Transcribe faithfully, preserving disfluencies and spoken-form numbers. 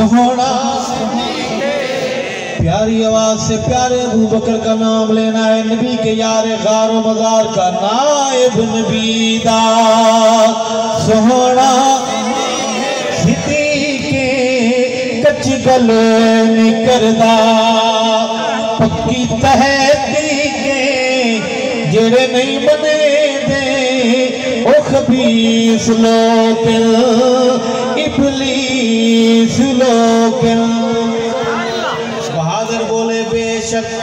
सोहना प्यारी आवाज से प्यारे अबू बकर का नाम लेना है। नबी के यार गारो मजार का नायब नबी दा सोहना सिद्दीक के कच्ची गले निकरदा पक्की तहती के जेड़े नहीं बने दे ओ खबीस लोग इबलीस लोग। बहादुर बोले बेशक